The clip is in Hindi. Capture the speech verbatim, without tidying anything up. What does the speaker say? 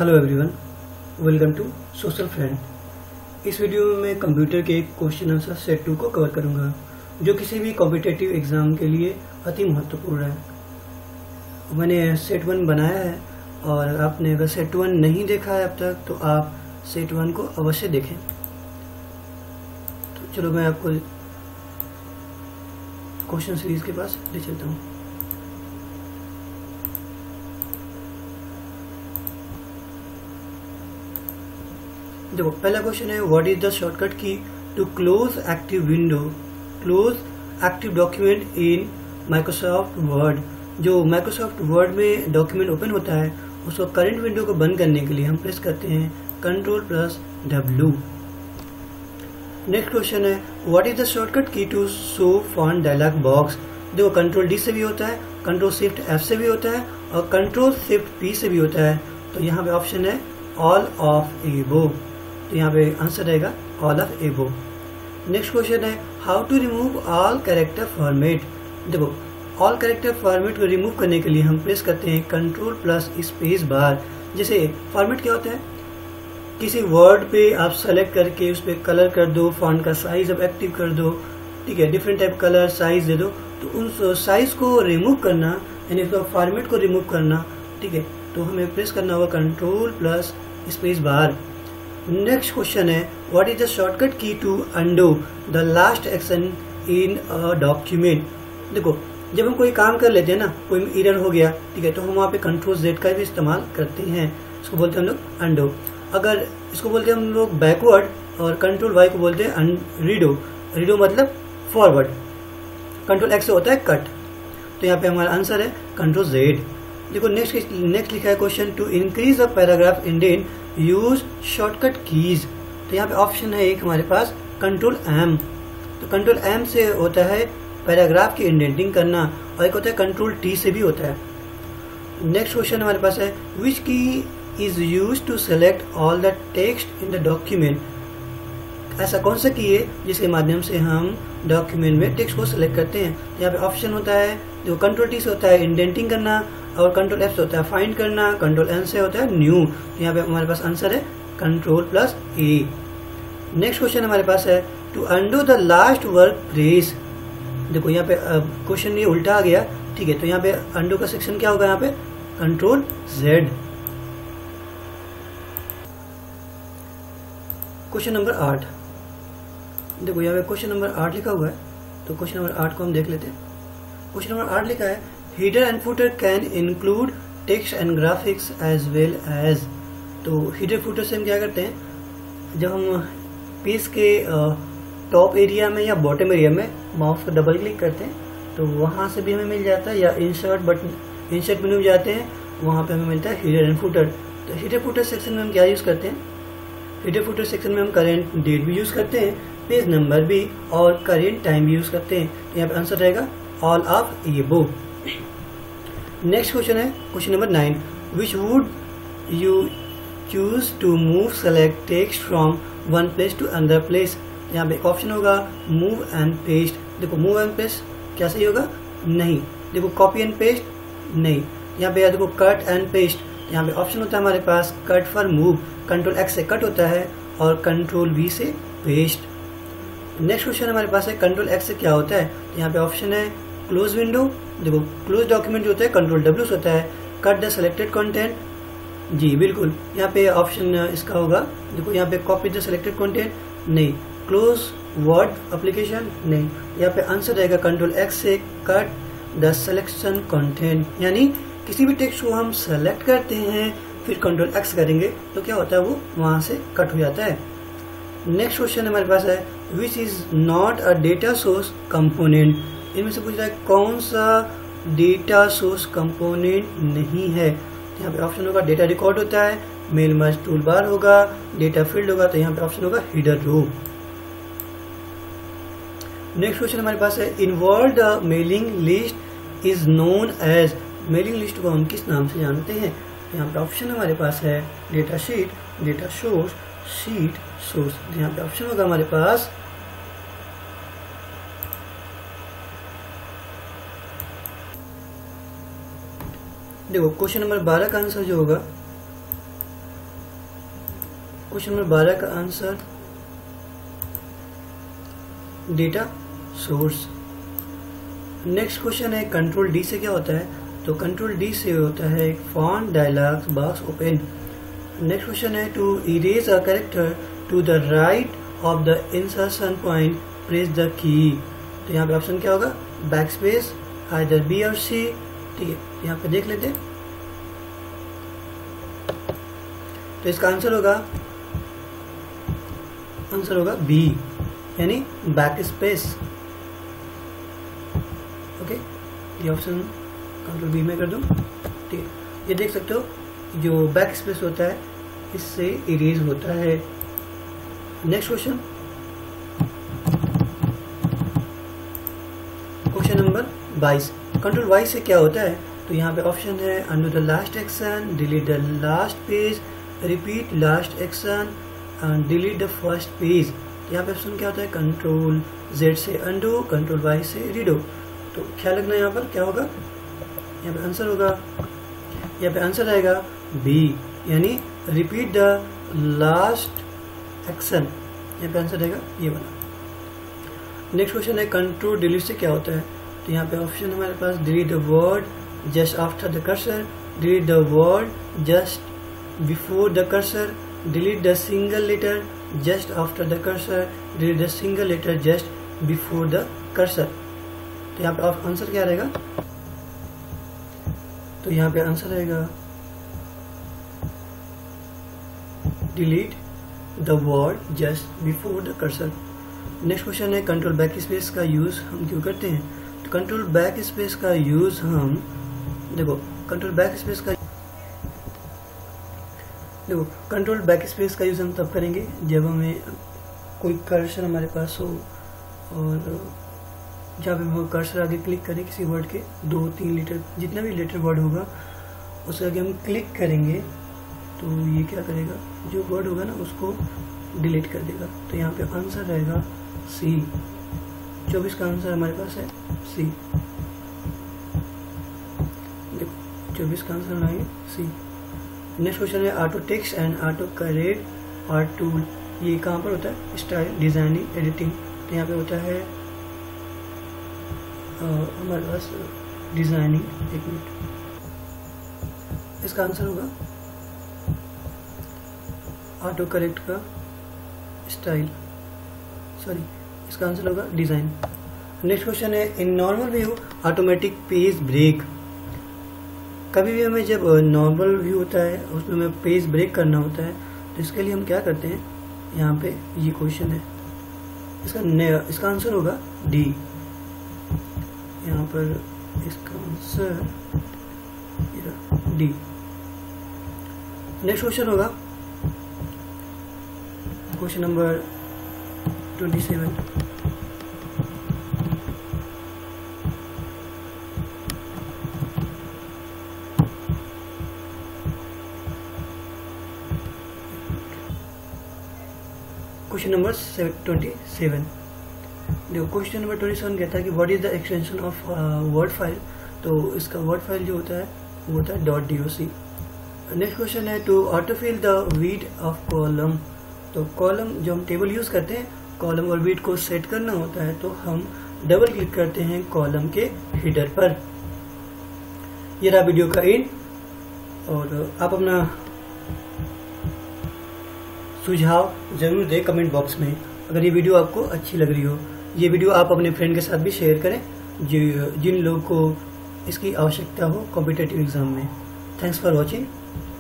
Hello everyone, welcome to social friend. इस वीडियो में मैं कंप्यूटर के क्वेश्चन आंसर सेट टू को कवर करूंगा, जो किसी भी कॉम्पिटिटिव एग्जाम के लिए अति महत्वपूर्ण है। मैंने सेट वन बनाया है और आपने अगर सेट वन नहीं देखा है अब तक तो आप सेट वन को अवश्य देखें। तो चलो मैं आपको क्वेश्चन सीरीज के पास ले चलता हूँ। देखो, पहला क्वेश्चन है what is the shortcut key to close active window close active document in Microsoft Word. जो माइक्रोसॉफ्ट वर्ड में डॉक्यूमेंट ओपन होता है उसको करंट विंडो को बंद करने के लिए हम प्रेस करते हैं control plus W. Next question है what is the shortcut key to show font dialog box. देखो, कंट्रोल डी से भी होता है, कंट्रोल शिफ्ट एफ से भी होता है और कंट्रोल शिफ्ट पी से भी होता है। तो यहाँ पे ऑप्शन है ऑल ऑफ एबो। तो यहाँ पे आंसर रहेगा all of above. Next question है how to remove all character format. देखो, ऑल कैरेक्टर फॉर्मेट को रिमूव करने के लिए हम प्रेस करते हैं कंट्रोल प्लस स्पेस बार। जैसे फॉर्मेट क्या होता है, किसी वर्ड पे आप सेलेक्ट करके उस पर कलर कर दो, फॉन्ट का साइज अब एक्टिव कर दो, ठीक है, डिफरेंट टाइप कलर साइज दे दो। तो उन साइज को रिमूव करना यानी उसका फॉर्मेट को रिमूव करना, ठीक है, तो हमें प्रेस करना होगा control plus space bar. Next question है what is the shortcut key to undo the last action in a document. देखो, जब हम कोई काम कर लेते हैं ना, कोई एरर हो गया, ठीक है, तो हम वहाँ पे कंट्रोल जेड का भी इस्तेमाल करते हैं। इसको बोलते हैं हम लोग अंडो। अगर इसको बोलते हैं हम लोग बैकवर्ड और कंट्रोल वाई को बोलते हैं रीडो। रीडो मतलब फॉरवर्ड। कंट्रोल एक्स से होता है कट। तो यहाँ पे हमारा आंसर है कंट्रोल जेड। देखो, नेक्स्ट नेक्स्ट लिखा है question to increase a paragraph indent use shortcut keys. तो यहाँ पे ऑप्शन है एक हमारे पास कंट्रोल एम। तो कंट्रोल एम से होता है पैराग्राफ की इंडेंटिंग करना और एक होता है कंट्रोल टी से भी होता है। नेक्स्ट क्वेश्चन हमारे पास है which key is used to select all the text in the document. ऐसा कौन सा की है जिसके माध्यम से हम डॉक्यूमेंट में टेक्स्ट को सिलेक्ट करते हैं। यहाँ पे ऑप्शन होता है जो कंट्रोल टी से होता है इंडेंटिंग करना और कंट्रोल एफ से होता है फाइंड करना, कंट्रोल एन से होता है न्यू। तो यहाँ पे हमारे पास आंसर है control plus A. Next question हमारे पास है to undo the last work press. देखो, यहाँ पे क्वेश्चन ये उल्टा आ गया, ठीक है, तो यहाँ पे अंडो का सेक्शन क्या होगा, यहाँ पे कंट्रोल जेड। क्वेश्चन नंबर आठ। देखो, यहाँ पे क्वेश्चन नंबर आठ लिखा हुआ है, तो क्वेश्चन नंबर आठ को हम देख लेते हैं। क्वेश्चन नंबर आठ लिखा है header and footer can include text and graphics as well as। तो header footer से हम क्या करते हैं, जब हम पेज के टॉप एरिया में या बॉटम एरिया में माउस को डबल क्लिक करते हैं तो वहां से भी हमें मिल जाता है, या इंसर्ट बटन इंसर्ट मेन्यू जाते हैं वहां पे हमें मिलता है header and footer। तो header footer सेक्शन में हम क्या यूज करते हैं, header footer सेक्शन में हम करेंट डेट भी यूज करते हैं, पेज नंबर भी और करेंट टाइम भी यूज करते हैं। तो यहाँ पे आंसर रहेगा all of above. Next question है question number nine which would you choose to move select text from one place to another place. यहाँ पे ऑप्शन होगा मूव एंड पेस्ट। देखो, मूव एंड पेस्ट क्या सही होगा, नहीं। देखो, कॉपी एंड पेस्ट नहीं। यहाँ पे देखो कट एंड पेस्ट। यहाँ पे ऑप्शन होता है हमारे पास cut for move, control X से कट होता है और कंट्रोल वी से पेस्ट। नेक्स्ट क्वेश्चन हमारे पास है कंट्रोल एक्स से क्या होता है। यहाँ पे ऑप्शन है क्लोज विंडो। देखो, क्लोज डॉक्यूमेंट जो होता है कंट्रोल डब्ल्यू से होता है, कट द सिलेक्टेड कंटेंट। जी बिल्कुल, यहाँ पे ऑप्शन इसका होगा। देखो, यहाँ पे कॉपी द सिलेक्टेड कंटेंट नहीं, क्लोज वर्ड एप्लीकेशन नहीं। यहाँ पे आंसर रहेगा कंट्रोल एक्स से कट द सिलेक्शन कंटेंट। यानी किसी भी टेक्स्ट को हम सेलेक्ट करते हैं फिर कंट्रोल एक्स करेंगे तो क्या होता है, वो वहां से कट हो जाता है। नेक्स्ट क्वेश्चन हमारे पास है which is not a data source component. इनमें से पूछ रहा है कौन सा डेटा सोर्स कंपोनेंट नहीं है। यहाँ पे ऑप्शन होगा डेटा रिकॉर्ड होता है, मेल मर्ज टूल बार होगा, डेटा फील्ड होगा, तो यहाँ पे ऑप्शन होगा हीडर रो। नेक्स्ट क्वेश्चन हमारे पास है inward the mailing list is known as. Mailing list को हम किस नाम से जानते हैं। यहाँ पे ऑप्शन हमारे पास है data sheet, data source, sheet source. यहाँ पे ऑप्शन होगा हमारे पास देखो, क्वेश्चन नंबर बारह का आंसर जो होगा क्वेश्चन नंबर बारह का answer data source. Next question है कंट्रोल डी से क्या होता है, तो कंट्रोल डी से होता है एक font dialog box open. Next question है to erase a character to the right of the insertion point press the key. तो यहाँ पे ऑप्शन क्या होगा, बैक स्पेस, आइदर बी और सी। ठीक है, यहाँ पे देख लेते हैं। तो इसका आंसर होगा आंसर होगा बी, यानी बैक स्पेस। ओके, ये ऑप्शन कंट्रोल बी में कर दूं। ठीक है, ये देख सकते हो जो बैक स्पेस होता है इससे इरेज होता है। नेक्स्ट क्वेश्चन, क्वेश्चन नंबर बाईस, कंट्रोल वाई से क्या होता है, तो यहाँ पे ऑप्शन है undo the last action, delete the last page, repeat last action and delete the first page. यहाँ पे ऑप्शन क्या होता है, कंट्रोल जेड से अंडू, कंट्रोल वाई से रीडो। तो ख्याल रखना यहाँ पर क्या होगा, यहाँ पे आंसर होगा, यहाँ पे आंसर आएगा बी, यानी रिपीट द लास्ट एक्शन। यहाँ पे आंसर आएगा ये वाला। नेक्स्ट क्वेश्चन है कंट्रोल डिलीट से क्या होता है, तो यहाँ पे ऑप्शन हमारे पास delete the word just after the cursor, delete the word just before the cursor, delete the single letter just after the cursor, delete the single letter just before the cursor. तो यहाँ पे आंसर क्या रहेगा, तो यहाँ पे आंसर रहेगा delete the word just before the cursor. Next question है कंट्रोल बैक स्पेस का यूज हम क्यों करते हैं, तो कंट्रोल बैक स्पेस का यूज हम देखो कंट्रोल बैक स्पेस का देखो कंट्रोल बैक स्पेस का यूज हम तब करेंगे जब हमें कोई कर्सर हमारे पास हो और जहाँ पे हम कर्सर आगे क्लिक करें किसी वर्ड के दो तीन लेटर जितना भी लेटर वर्ड होगा उसके आगे हम क्लिक करेंगे तो ये क्या करेगा, जो वर्ड होगा ना उसको डिलीट कर देगा। तो यहाँ पे आंसर रहेगा सी, चौबीस का आंसर हमारे पास है सी। देखो चौबीस का आंसर आएगा सी। नेक्स्ट क्वेश्चन है auto text and auto correct art tool, ये कहाँ पर होता है, स्टाइल डिजाइनिंग एडिटिंग। तो यहाँ पे होता है आ, हमारे पास डिजाइनिंग, एक मिनट, इसका आंसर होगा ऑटो करेक्ट का स्टाइल, सॉरी इसका आंसर होगा डिजाइन। नेक्स्ट क्वेश्चन है in normal view automatic page break. कभी भी हमें जब नॉर्मल व्यू होता है उसमें हमें पेज ब्रेक करना होता है तो इसके लिए हम क्या करते हैं, यहाँ पे ये क्वेश्चन है, इसका इसका आंसर होगा डी। यहाँ पर इसका आंसर डी। नेक्स्ट क्वेश्चन होगा question number twenty seven. Question number twenty seven देखो, क्वेश्चन नंबर ट्वेंटी सेवन कहता है कि what is the extension of Word file. तो इसका वर्ड फाइल जो होता है वो होता है dot D O C. Next question है to autofill the width of column. तो कॉलम जो हम टेबल यूज करते हैं कॉलम और विड्थ को सेट करना होता है तो हम डबल क्लिक करते हैं कॉलम के हेडर पर। ये रहा वीडियो का एंड, और आप अपना सुझाव जरूर दें कमेंट बॉक्स में अगर ये वीडियो आपको अच्छी लग रही हो। ये वीडियो आप अपने फ्रेंड के साथ भी शेयर करें जो जिन लोगों को इसकी आवश्यकता हो कॉम्पिटिटिव एग्जाम में। Thanks for watching.